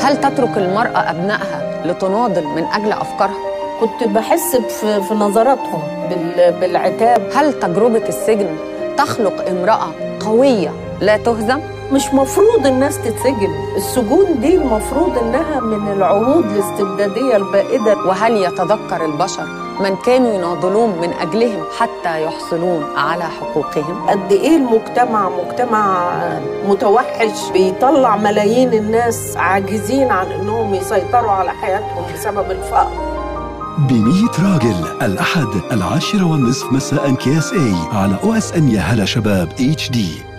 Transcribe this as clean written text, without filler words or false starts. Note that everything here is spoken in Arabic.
هل تترك المرأة أبنائها لتناضل من أجل أفكارها؟ كنت بحس في نظراتهم بالعتاب. هل تجربة السجن تخلق امرأة قوية لا تهزم؟ مش مفروض الناس تتسجن، السجون دي المفروض إنها من العهود الاستبدادية البائدة. وهل يتذكر البشر من كانوا يناضلون من أجلهم حتى يحصلون على حقوقهم؟ قد إيه المجتمع مجتمع متوحش بيطلع ملايين الناس عاجزين عن إنهم يسيطروا على حياتهم بسبب الفقر. ب100 راجل الأحد 10:30 مساء KSA على OSN يا هلا شباب HD.